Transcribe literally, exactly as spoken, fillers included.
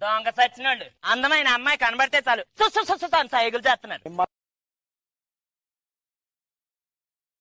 దొంగ సచ్చినోళ్ళు అందమైన అమ్మాయి కనబడితే చాలు సు సు సు సు అని సైగులు చేస్తున్నారు.